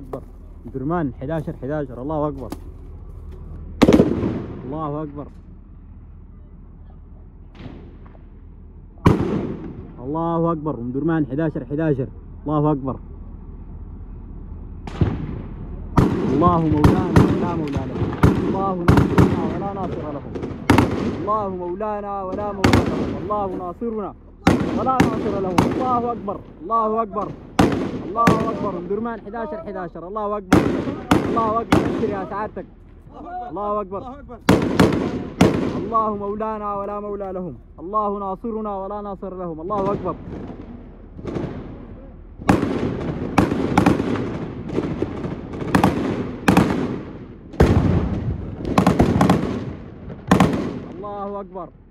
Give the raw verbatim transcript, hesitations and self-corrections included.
اكبر. درمان حداشر حداشر. الله اكبر الله اكبر الله اكبر. ام درمان حداشر حداشر. الله اكبر. الله مولانا ولا مولى لهم. الله ناصرنا ولا ناصر لهم. الله مولانا ولا مولى لهم. الله ناصرنا ولا ناصر لهم. الله اكبر الله اكبر الله اكبر. ام درمان حداشر حداشر. الله اكبر الله اكبر. ابشر يا سعادتك. الله اكبر. الله مولانا ولا مولى لهم. الله ناصرنا ولا ناصر لهم. الله اكبر. الله اكبر.